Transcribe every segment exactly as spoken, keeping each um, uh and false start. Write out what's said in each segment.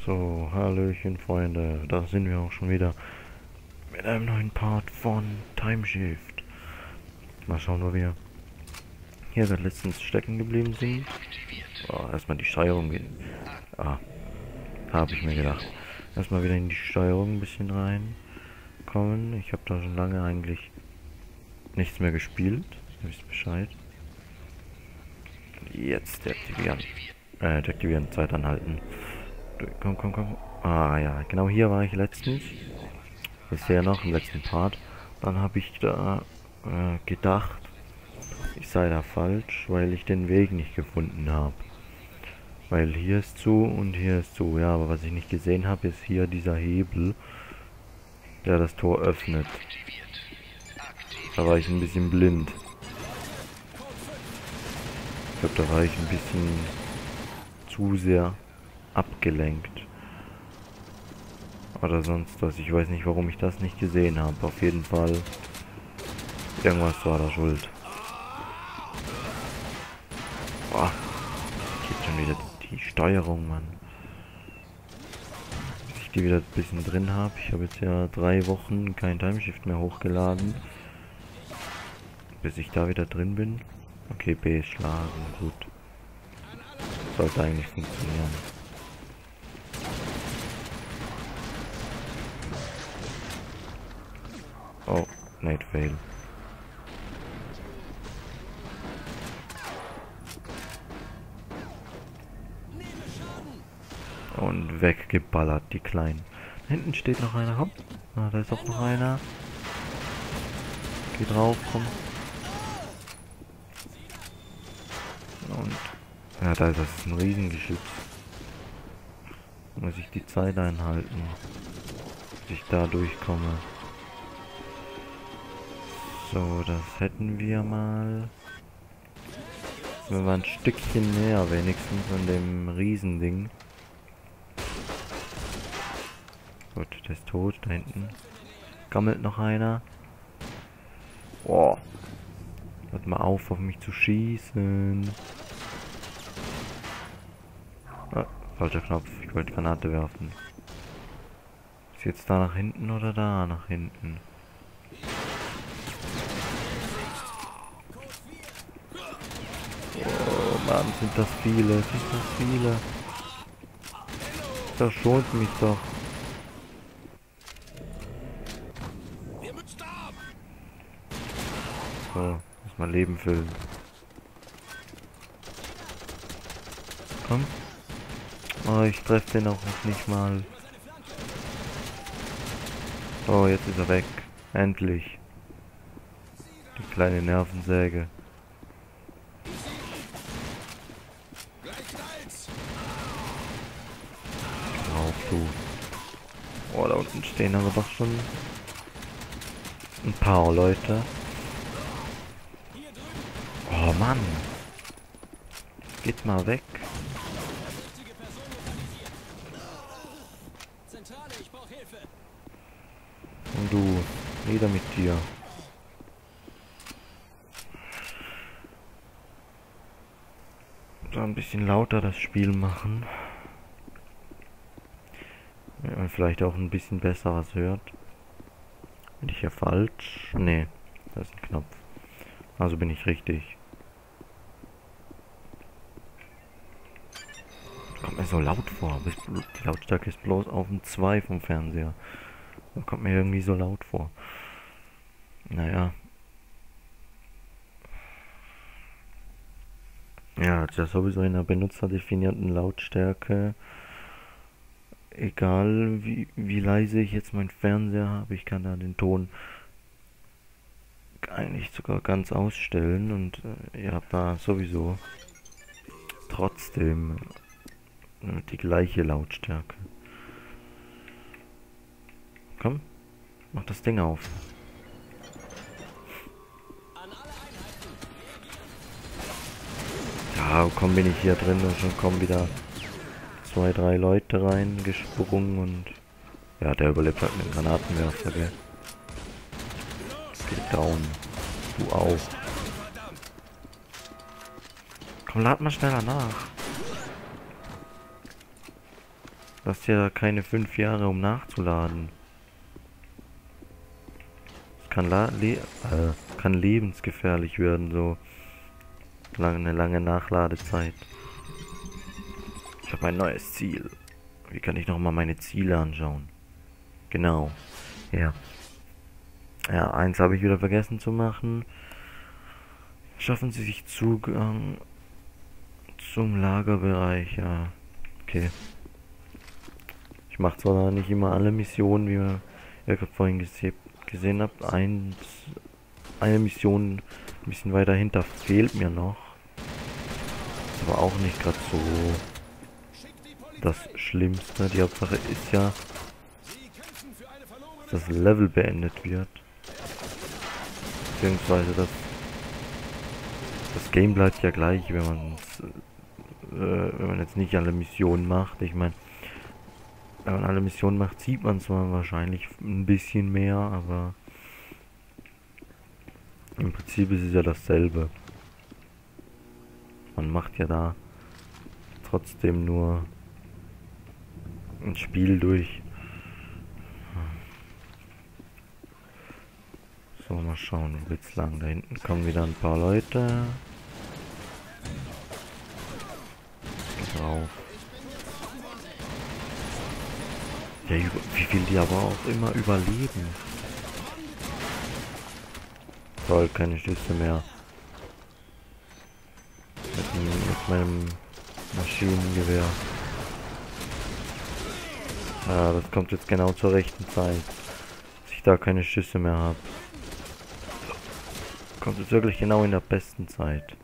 So, Hallöchen Freunde, da sind wir auch schon wieder mit einem neuen Part von Timeshift. Mal schauen, wo wir hier gerade letztens stecken geblieben sind. Oh, erstmal die Steuerung gehen. Ah, habe ich mir gedacht. Erstmal wieder in die Steuerung ein bisschen reinkommen. Ich habe da schon lange eigentlich nichts mehr gespielt. Ihr wisst Bescheid. Jetzt deaktivieren. Äh, deaktivieren, Zeit anhalten. Komm, komm, komm. Ah ja, genau hier war ich letztens. Bisher noch im letzten Part. Dann habe ich da äh, gedacht, ich sei da falsch, weil ich den Weg nicht gefunden habe. Weil hier ist zu und hier ist zu. Ja, aber was ich nicht gesehen habe, ist hier dieser Hebel, der das Tor öffnet. Da war ich ein bisschen blind. Ich glaube, da war ich ein bisschen zu sehr abgelenkt. Oder sonst was. Ich weiß nicht, warum ich das nicht gesehen habe. Auf jeden Fall, irgendwas war da schuld. Boah, geht schon wieder die Steuerung, Mann. Bis ich die wieder ein bisschen drin habe. Ich habe jetzt ja drei Wochen kein Timeshift mehr hochgeladen. Bis ich da wieder drin bin. Okay, B ist schlagen, gut. Sollte eigentlich funktionieren. Oh, Night Fail. Und weggeballert, die Kleinen. Da hinten steht noch einer, komm. Ah, da ist auch noch einer. Geh drauf, komm. Und ja, da ist das ein Riesengeschütz. Muss ich die Zeit einhalten, bis ich da durchkomme. So, das hätten wir mal. Wir waren ein Stückchen näher wenigstens an dem Riesending. Gut, der ist tot, da hinten gammelt noch einer. Boah. Hört mal auf, auf mich zu schießen. Ah, falscher Knopf, ich wollte Granate werfen. Ist jetzt da nach hinten oder da nach hinten? Oh Mann, sind das viele, sind das viele. Das schont mich doch. So, muss mal Leben füllen. Komm. Oh, ich treffe den auch noch nicht mal. Oh, jetzt ist er weg. Endlich. Die kleine Nervensäge. Drauf, du. Oh, da unten stehen aber doch schon ein paar Leute. Oh Mann. Geht mal weg. Und du, nieder mit dir. So ein bisschen lauter das Spiel machen. Ja, und vielleicht auch ein bisschen besser was hört. Bin ich hier falsch? Nee, da ist ein Knopf. Also bin ich richtig. Kommt mir so laut vor. Die Lautstärke ist bloß auf dem zwei vom Fernseher. Das kommt mir irgendwie so laut vor. Naja. Ja, das ist ja sowieso in der benutzerdefinierten Lautstärke. Egal wie, wie leise ich jetzt meinen Fernseher habe, ich kann da den Ton eigentlich sogar ganz ausstellen und äh, ihr habt da sowieso trotzdem äh, die gleiche Lautstärke. Komm, mach das Ding auf. Ja, komm, bin ich hier drin und schon kommen wieder zwei, drei Leute reingesprungen und ja, der überlebt halt mit dem Granatenwerfer, gell. Geht down. Du auch. Komm, lad mal schneller nach. Das ist ja keine fünf Jahre, um nachzuladen. Das kann, la le äh, kann lebensgefährlich werden, so lange, eine lange Nachladezeit. Ich habe ein neues Ziel. Wie kann ich nochmal meine Ziele anschauen? Genau. Ja. Ja, eins habe ich wieder vergessen zu machen. Schaffen Sie sich Zugang zum Lagerbereich, ja. Okay. Ich mache zwar nicht immer alle Missionen, wie ihr gerade vorhin gese gesehen habt. Eins, eine Mission ein bisschen weiter hinter fehlt mir noch. Ist aber auch nicht gerade so das Schlimmste. Die Hauptsache ist ja, dass das Level beendet wird. Beziehungsweise das, das Game bleibt ja gleich, wenn man äh, wenn man jetzt nicht alle Missionen macht. Ich meine, wenn man alle Missionen macht, sieht man zwar wahrscheinlich ein bisschen mehr, aber im Prinzip ist es ja dasselbe. Man macht ja da trotzdem nur ein Spiel durch. So, mal schauen, wo geht's lang. Da hinten kommen wieder ein paar Leute. Geht drauf. Ja, wie viel die aber auch immer überleben. Toll, keine Schüsse mehr. Mit, mit meinem Maschinengewehr. Ja, das kommt jetzt genau zur rechten Zeit. Dass ich da keine Schüsse mehr habe. Kommt jetzt wirklich genau in der besten Zeit.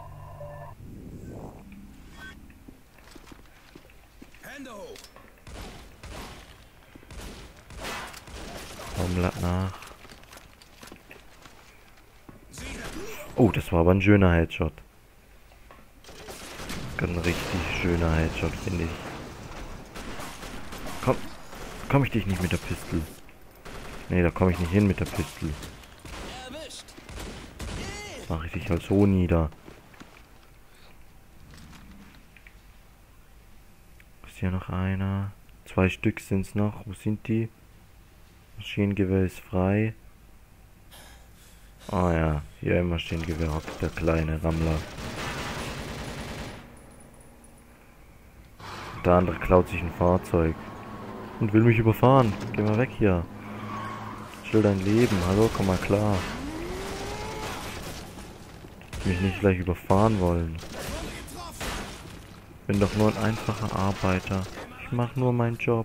Komm, nach. Oh, das war aber ein schöner Headshot. Das ist ein richtig schöner Headshot, finde ich. Komm, komm ich dich nicht mit der Pistole? Nee, da komme ich nicht hin mit der Pistole. Mache ich dich halt so nieder. Ist hier noch einer? Zwei Stück sind es noch. Wo sind die? Maschinengewehr ist frei. Ah ja, hier im Maschinengewehr hockt der kleine Rammler. Der andere klaut sich ein Fahrzeug. Und will mich überfahren. Geh mal weg hier. Chill dein Leben. Hallo, komm mal klar. Mich nicht gleich überfahren wollen. Bin doch nur ein einfacher Arbeiter. Ich mach nur meinen Job.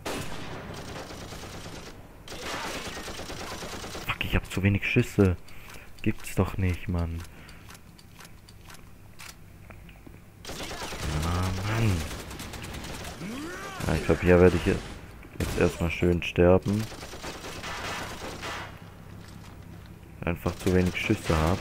Fuck, ich hab zu wenig Schüsse. Gibt's doch nicht, Mann. Ah, Mann. Ja, ich glaube, hier werde ich jetzt, jetzt erstmal schön sterben. Einfach zu wenig Schüsse habe.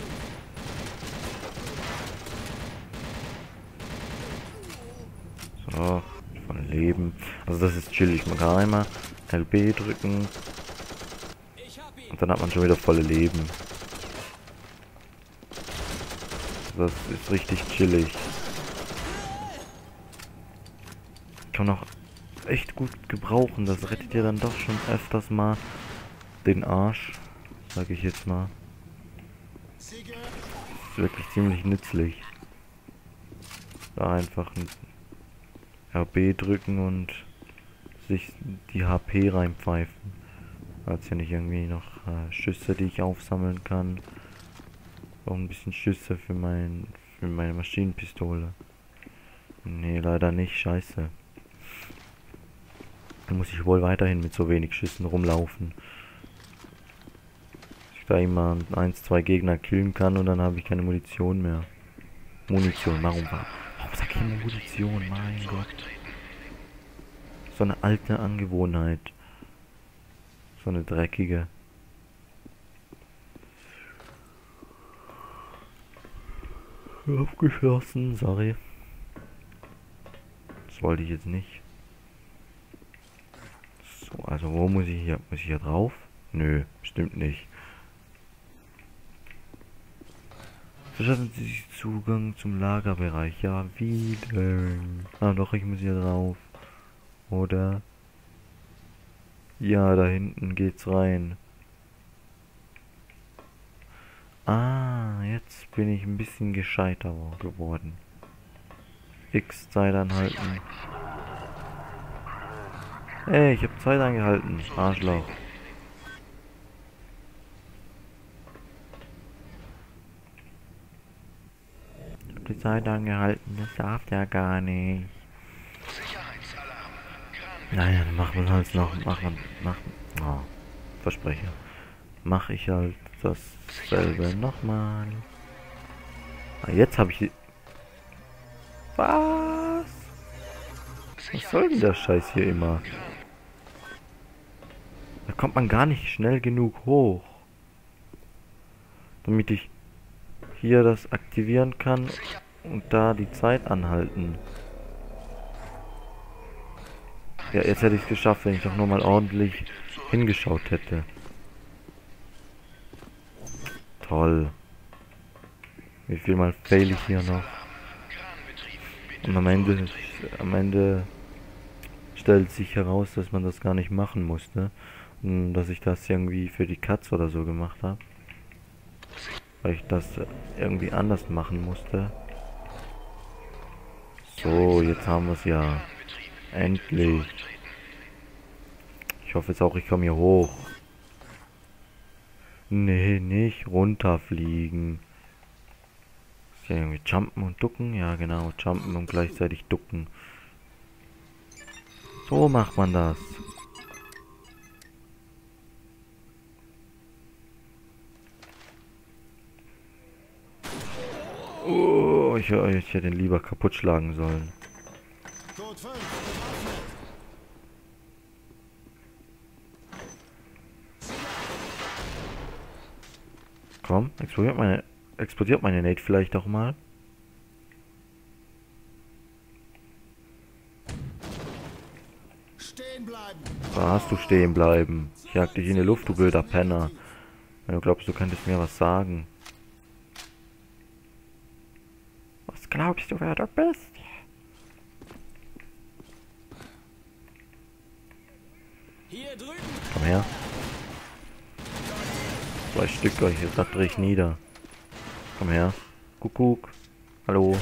So, von Leben. Also das ist chillig. Man kann einmal L B drücken. Und dann hat man schon wieder volle Leben. Das ist richtig chillig. Kann auch echt gut gebrauchen. Das rettet dir dann doch schon öfters mal den Arsch. Sag ich jetzt mal. Das ist wirklich ziemlich nützlich. Da einfach ein R B drücken und sich die H P reinpfeifen. Hat ja nicht irgendwie noch äh, Schüsse, die ich aufsammeln kann. Auch ein bisschen Schüsse für mein für meine Maschinenpistole. Nee, leider nicht. Scheiße. Dann muss ich wohl weiterhin mit so wenig Schüssen rumlaufen. Dass ich da immer eins, zwei Gegner killen kann und dann habe ich keine Munition mehr. Munition, warum war? Warum sag ich immer Munition? Mein Gott. So eine alte Angewohnheit. So eine dreckige. Abgeschlossen, sorry. Das wollte ich jetzt nicht. So, also wo muss ich hier? Muss ich hier drauf? Nö, bestimmt nicht. Verschaffen Sie sich Zugang zum Lagerbereich. Ja, wie denn? Ah doch, ich muss hier drauf. Oder? Ja, da hinten geht's rein. Ah, jetzt bin ich ein bisschen gescheiter geworden. X-Zeit anhalten. Ey, ich hab Zeit angehalten. Arschloch. Ich hab die Zeit angehalten. Das darf der gar nicht. Naja, dann machen wir halt noch. Machen, machen. Oh, Verspreche. Mach ich halt dasselbe nochmal. Ah, jetzt habe ich die. Was? Was soll denn der Scheiß hier immer? Da kommt man gar nicht schnell genug hoch. Damit ich hier das aktivieren kann und da die Zeit anhalten. Ja, jetzt hätte ich es geschafft, wenn ich doch nur mal ordentlich hingeschaut hätte. Toll. Wie viel mal fail ich hier noch? Und am Ende, am Ende stellt sich heraus, dass man das gar nicht machen musste. Und dass ich das irgendwie für die Katze oder so gemacht habe. Weil ich das irgendwie anders machen musste. So, jetzt haben wir es ja. Endlich. Ich hoffe jetzt auch, ich komme hier hoch. Nee, nicht runterfliegen. Ist ja irgendwie jumpen und ducken? Ja, genau. Jumpen und gleichzeitig ducken. So macht man das. Oh, ich, ich hätte ihn lieber kaputt schlagen sollen. Komm, explodiert meine, explodiert meine Nate vielleicht auch mal. Da hast du stehen bleiben. Ich jag dich in die Luft, du blöder Penner. Wenn du glaubst, du könntest mir was sagen. Was glaubst du, wer du bist? Komm her. Zwei Stück euch, jetzt sagt ich nieder. Komm her. Kuckuck. Hallo.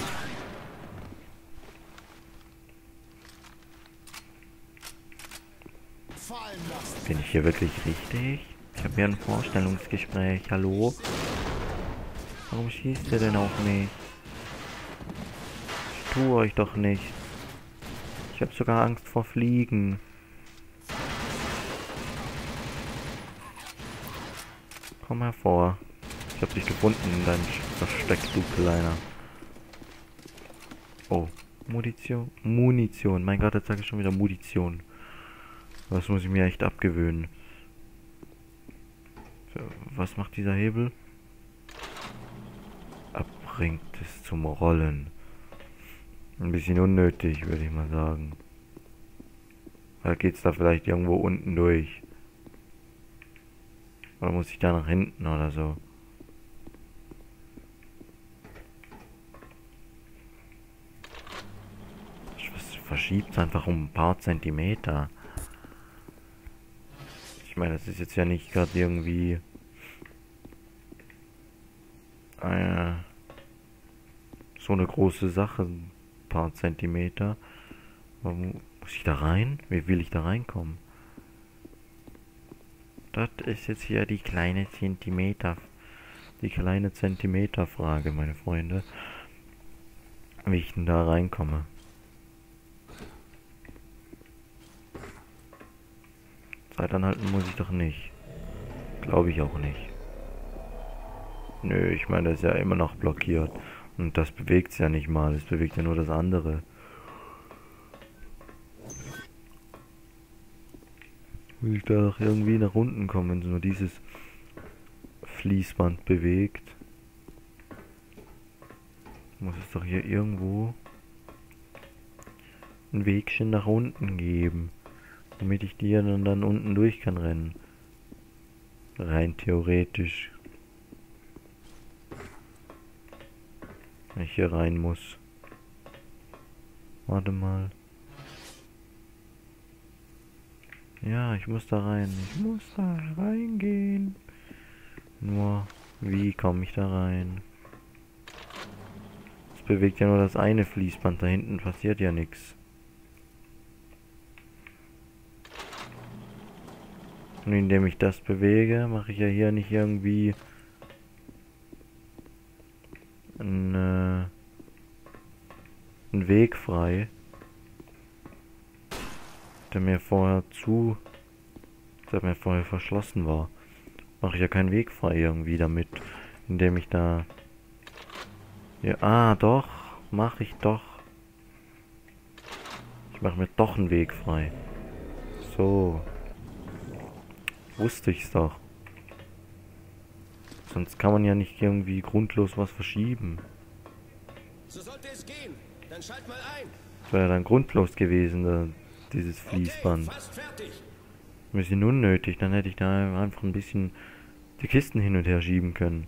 Bin ich hier wirklich richtig? Ich habe hier ein Vorstellungsgespräch. Hallo? Warum schießt ihr denn auf mich? Ich tue euch doch nicht. Ich habe sogar Angst vor Fliegen. Komm hervor. Ich habe dich gefunden in deinem Versteck, du Kleiner. Oh, Munition. Munition. Mein Gott, jetzt sage ich schon wieder Munition. Das muss ich mir echt abgewöhnen. Was macht dieser Hebel? Bringt es zum Rollen. Ein bisschen unnötig, würde ich mal sagen. Oder geht's da vielleicht irgendwo unten durch? Oder muss ich da nach hinten oder so? Es verschiebt einfach um ein paar Zentimeter. Ich meine, das ist jetzt ja nicht gerade irgendwie äh, so eine große Sache. Ein paar Zentimeter. Warum muss ich da rein? Wie will ich da reinkommen? Das ist jetzt hier die kleine Zentimeter, die kleine Zentimeter-Frage, meine Freunde. Wie ich denn da reinkomme. Zeit anhalten muss ich doch nicht. Glaube ich auch nicht. Nö, ich meine, das ist ja immer noch blockiert. Und das bewegt es ja nicht mal. Es bewegt ja nur das andere. Will ich da doch irgendwie nach unten kommen, wenn es nur dieses Fließband bewegt. Muss es doch hier irgendwo ein Wegchen nach unten geben. Damit ich die dann, dann unten durch kann rennen. Rein theoretisch. Wenn ich hier rein muss. Warte mal. Ja, ich muss da rein. Ich muss da reingehen. Nur, wie komme ich da rein? Es bewegt ja nur das eine Fließband. Da hinten passiert ja nichts. Und indem ich das bewege, mache ich ja hier nicht irgendwie einen, äh, einen Weg frei, der mir vorher zu, der mir vorher verschlossen war. Mache ich ja keinen Weg frei irgendwie damit, indem ich da, ja, ah, doch, mache ich doch. Ich mache mir doch einen Weg frei. So. Wusste ich's doch. Sonst kann man ja nicht irgendwie grundlos was verschieben. So sollte es gehen. Dann schalt mal ein. Das wäre ja dann grundlos gewesen, da, dieses Fließband. Okay, fast fertig. Ein bisschen unnötig, dann hätte ich da einfach ein bisschen die Kisten hin und her schieben können.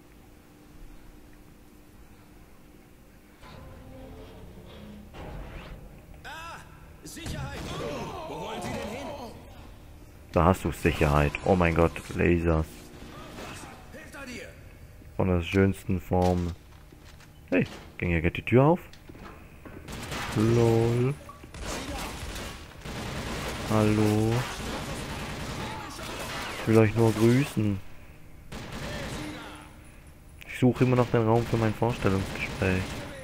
Ah, Sicherheit. Wo wollen Sie denn hin? Da hast du Sicherheit. Oh mein Gott, Lasers. Hinter dir. Von der schönsten Form. Hey, ging ja gerade die Tür auf? Lol. Hallo. Ich will euch nur grüßen. Ich suche immer noch den Raum für mein Vorstellungsgespräch.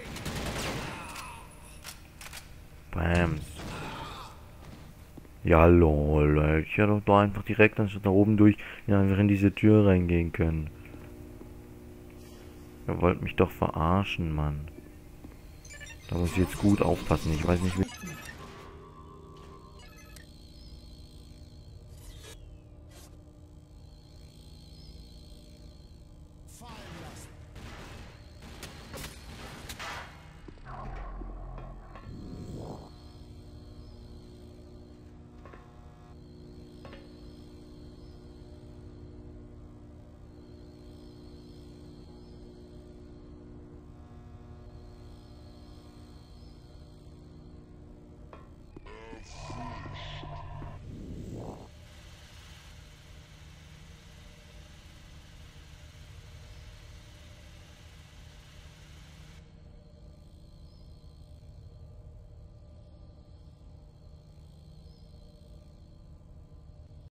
Bams. Ja, lol. Ich hätte doch da einfach direkt anstatt da oben durch ja, einfach in diese Tür reingehen können. Ihr wollt mich doch verarschen, Mann. Da muss ich jetzt gut aufpassen. Ich weiß nicht, wie...